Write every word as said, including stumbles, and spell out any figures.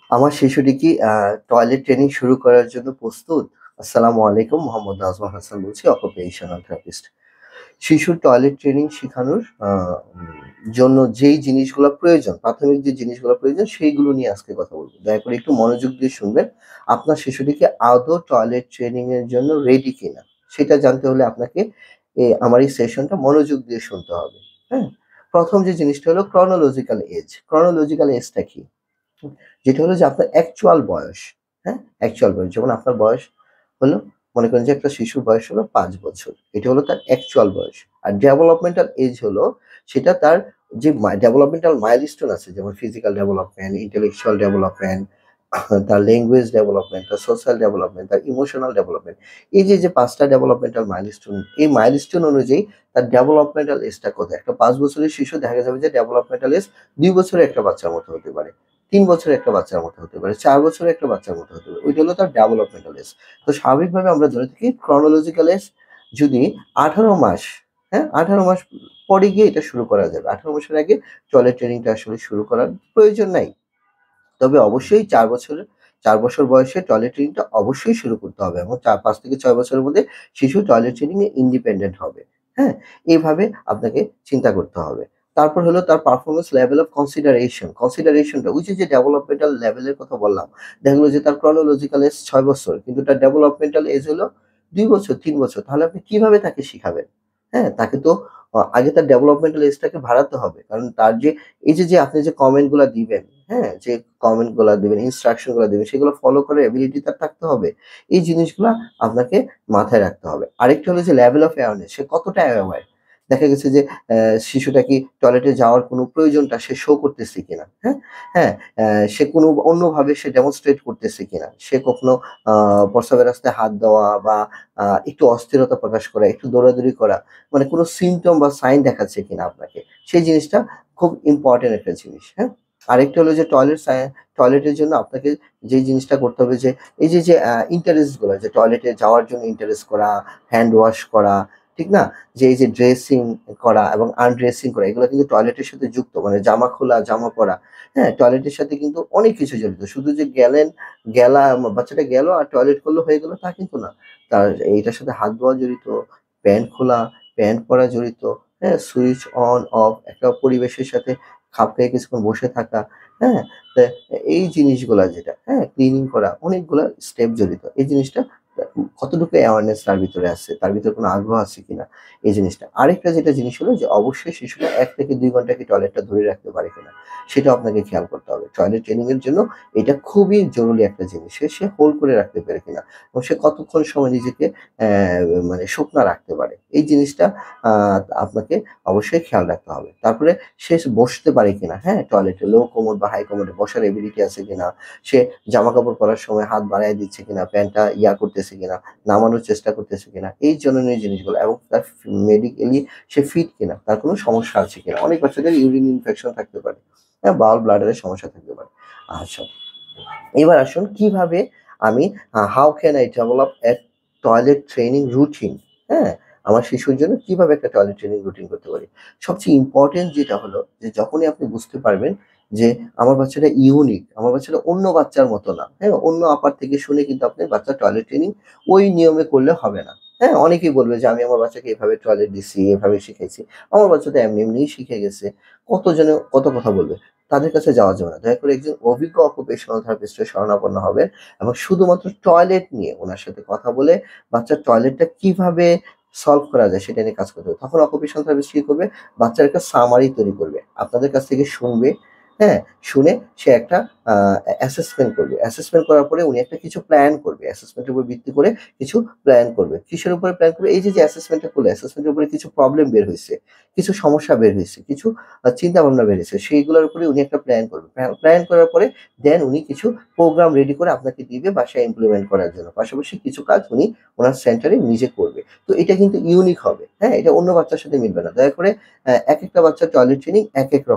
আমার শিশুটি কি আ টয়লেট ট্রেনিং শুরু করার জন্য প্রস্তুত? আসসালামু আলাইকুম। মোহাম্মদ নাজমুল হাসান বলছি, অকুপেশনাল থেরাপিস্ট। শিশুর টয়লেট ট্রেনিং শিখানোর আ উম জন্য যেই জিনিসগুলা প্রয়োজন, প্রাথমিক যে জিনিসগুলা প্রয়োজন সেইগুলো নিয়ে আজকে কথা বলব। দয়া করে একটু মনোযোগ দিয়ে শুনবেন। আপনার শিশুটি কি আদৌ টয়লেট ট্রেনিং এর জন্য রেডি কিনা? সেটা জানতে হলে আপনাকে এ আমার এই সেশনটা মনোযোগ দিয়ে শুনতে হবে। হ্যাঁ? প্রথম যে জিনিসটা হলো chronological age. chronological age টা কি? হুম, যেটা হলো যে আপনার অ্যাকচুয়াল বয়স, হ্যাঁ? অ্যাকচুয়াল বয়স। যেমন আপনার বয়স হলো, মনে করেন যে একটা শিশুর বয়স হলো পাঁচ বছর। এটা হলো তার অ্যাকচুয়াল বয়স। আর ডেভেলপমেন্টাল এজ হলো সেটা তার যে মা ডেভেলপমেন্টাল মাইলস্টোন আছে, যেমন ফিজিক্যাল ডেভেলপমেন্ট, ইন্টেলেকচুয়াল ডেভেলপমেন্ট, তার ল্যাঙ্গুয়েজ ডেভেলপমেন্ট, তার সোশ্যাল ডেভেলপমেন্ট, তার ইমোশনাল ডেভেলপমেন্ট। এই যে, যে পাঁচ টা ডেভেলপমেন্টাল মাইলস্টোন, এই মাইলস্টোন অনুযায়ী তার ডেভেলপমেন্টাল এজটা কত? একটা পাঁচ বছরের শিশু দেখা যাবে যে ডেভেলপমেন্টাল এজ দুই বছরের একটা বাচ্চার মতো হতে পারে। তিন বছরের একটা বাচ্চার মতো হতে পারে, চার বছরের একটা বাচ্চার মতো হতে পারে। ওইটা হলো তার ডেভেলপমেন্টাল এজ। তো স্বাভাবিকভাবে আমরা ধরে থাকি chronological এজ যদি আঠারো মাস, হ্যাঁ? আঠারো মাস পরে গিয়ে এটা শুরু করা যাবে। আঠারো মাসের আগে টয়লেট ট্রেনিংটা আসলে শুরু করার প্রয়োজন নাই। তবে অবশ্যই চার বছরের চার বছর বয়সে টয়লেট ট্রেনিংটা অবশ্যই শুরু করতে হবে এবং চার পাঁচ থেকে ছয় বছরের মধ্যে শিশু টয়লেট ট্রেনিং এ ইন্ডিপেন্ডেন্ট হবে। হ্যাঁ? এভাবে আপনাকে চিন্তা করতে হবে। তারপর হলো তার performance level of consideration. Consideration টা ওই যে, যে ডেভেলপমেন্টাল লেভেলের কথা বললাম। দেখা গেল যে তার chronological এজ ছয় বছর। কিন্তু তার ডেভেলপমেন্টাল এজ হলো দুই বছর, তিন বছর। তাহলে আপনি কিভাবে তাকে শিখাবেন? হ্যাঁ? তাকে তো অ আগে তার ডেভেলপমেন্টাল এজটাকে বাড়াতে হবে। কারণ তার যে এই যে, যে আপনি যে কমেন্ট গুলা দিবেন, হ্যাঁ? যে কমেন্ট গুলা দিবেন, ইনস্ট্রাকশন গুলা দিবেন সেগুলো ফলো করার এবিলিটি তার থাকতে হবে। এই জিনিসগুলা আপনাকে মাথায় রাখতে হবে। আরেকটা হলো যে লেভেল অফ অ্যাওয়ারনেস, সে কতটা অ্যাওয়ার? দেখা গেছে যে অ্যা শিশুটা কি টয়লেটে যাওয়ার কোনো প্রয়োজনটা সে শো করতেছে কিনা, হ্যাঁ? হ্যাঁ, অ্যা সে কোনো অন্যভাবে সে ডেমনস্ট্রেট করতেছে কিনা? সে কখনো আ প্রস্রাবের রাস্তায় হাত দেওয়া বা আ একটু অস্থিরতা প্রকাশ করা, একটু দৌড়াদৌড়ি করা, মানে কোনো সিম্পটম বা সাইন দেখাচ্ছে কিনা আপনাকে? সেই জিনিসটা খুব ইম্পোর্টেন্ট একটা জিনিস, হ্যাঁ? আরেকটা হলো যে টয়লেট সায়ে টয়লেটের জন্য আপনাকে যেই জিনিসটা করতে হবে যে, এই যে, যে আ ইন্টারেস্ট গুলা, যে টয়লেটে যাওয়ার জন্য ইন্টারেস্ট করা, হ্যান্ড ওয়াশ করা, ঠিক না? যে এই যে ড্রেসিং করা এবং আনড্রেসিং করা, এগুলা কিন্তু টয়লেটের সাথে যুক্ত। মানে জামা খোলা, জামা পরা, হ্যাঁ? টয়লেটের সাথে কিন্তু অনেক কিছু জড়িত। শুধু যে গেলেন, গেলা বাচ্চাটা গেল আর টয়লেট করলো হয়ে গেল তা কিন্তু না। তার এইটার সাথে হাত ধোয়া জড়িত, প্যান্ট খোলা, প্যান্ট পরা জড়িত, হ্যাঁ? সুইচ অন অফ, একটা পরিবেশের সাথে খাপ খাইয়ে কিছুক্ষণ বসে থাকা, হ্যাঁ? তা এই জিনিসগুলা যেটা, হ্যাঁ? ক্লিনিং করা, অনেকগুলা স্টেপ জড়িত। এই জিনিসটা আ কতটুকু অ্যাওয়ারনেস তার ভিতরে আছে, তার ভিতরে কোনো আগ্রহ আছে কিনা, এই জিনিসটা। আরেকটা যেটা জিনিস হলো যে অবশ্যই শিশুরা এক থেকে দুই ঘন্টা কি টয়লেটটা ধরে রাখতে পারে কিনা, সেটাও আপনাকে খেয়াল করতে হবে। টয়লেট ট্রেনিং এর জন্য এটা খুবই জরুরি একটা জিনিস। সে সে হোল্ড করে রাখতে পারে কিনা এবং সে কতক্ষণ সময় নিজেকে অ্যা মানে শুকনা রাখতে পারে। এই জিনিসটা আ আপনাকে অবশ্যই খেয়াল রাখতে হবে। তারপরে সে বসতে পারে কিনা, হ্যাঁ? টয়লেটে লো কোমোড বা হাই কোমোডে বসার এবিলিটি আছে কিনা? সে জামাকাপড় পরার সময় হাত বাড়ায় দিচ্ছে কিনা? প্যান্টটা ইয়া করতেছে কিনা? নামানোর চেষ্টা করতেছে কিনা? এই জননীয় জিনিসগুলো এবং তার ফি মেডিকেলি সে ফিট কিনা? তার কোনো সমস্যা আছে কিনা? অনেক বাচ্চাদের ইউরিন ইনফেকশন থাকতে পারে। হ্যাঁ? বাউল ব্লাডারের সমস্যা থাকতে পারে। আচ্ছা। এবার আসুন কিভাবে আমি আ how can I develop a toilet training routine, হ্যাঁ? আমার শিশুর জন্য কিভাবে একটা টয়লেট ট্রেনিং রুটিন করতে পারি? সবচেয়ে ইম্পোর্টেন্ট যেটা হলো যে যখনই আপনি বুঝতে পারবেন যে আমার বাচ্চাটা ইউনিক, আমার বাচ্চাটা অন্য বাচ্চার মতো না, হ্যাঁ? অন্য আপার থেকে শুনে কিন্তু আপনি বাচ্চার টয়লেট ট্রেনিং ওই নিয়মে করলে হবে না, হ্যাঁ? অনেকেই বলবে যে আমি আমার বাচ্চাকে এভাবে টয়লেট দিছি, এভাবে শিখাইছি। আমার বাচ্চা তো এমনি, এমনিই শিখে গেছে। কতজনে কত কথা বলবে। তাদের কাছে যাওয়া যাবে না। দয়া করে একজন অভিজ্ঞ অকুপেশনাল থেরাপিস্টের শরণাপন্ন হবেন এবং শুধুমাত্র টয়লেট নিয়ে উনার সাথে কথা বলে বাচ্চার টয়লেটটা কিভাবে সলভ করা যায় সেটা নিয়ে কাজ করতে হবে। তখন অকুপেশনাল থেরাপিস্ট কি করবে? বাচ্চার একটা সামারি তৈরি করবে। আপনাদের কাছ থেকে শুনবে, হ্যাঁ? শুনে সে একটা আ অ্যা অ্যাসেসমেন্ট করবে। অ্যাসেসমেন্ট করার পরে উনি একটা কিছু প্ল্যান করবে। অ্যাসেসমেন্টের উপর ভিত্তি করে কিছু প্ল্যান করবে। কিসের উপরে প্ল্যান করবে? এই যে, যে অ্যাসেসমেন্টটা করলো, অ্যাসেসমেন্টের উপরে কিছু প্রবলেম বের হইছে, কিছু সমস্যা বের হইছে, কিছু আ চিন্তাভাবনা বের হইছে। সেইগুলোর উপরে উনি একটা প্ল্যান করবে। প্ল্যা প্ল্যান করার পরে দেন উনি কিছু প্রোগ্রাম রেডি করে আপনাকে দিবে বাসায় ইমপ্লিমেন্ট করার জন্য। পাশাপাশি কিছু কাজ উনি উনার সেন্টারে নিজে করবে। তো এটা কিন্তু ইউনিক হবে, হ্যাঁ? এটা অন্য বাচ্চার সাথে মিলবে না। দয়া করে অ্যা একেকটা বাচ্চার টয়লেট ট্রেনিং একেক রকম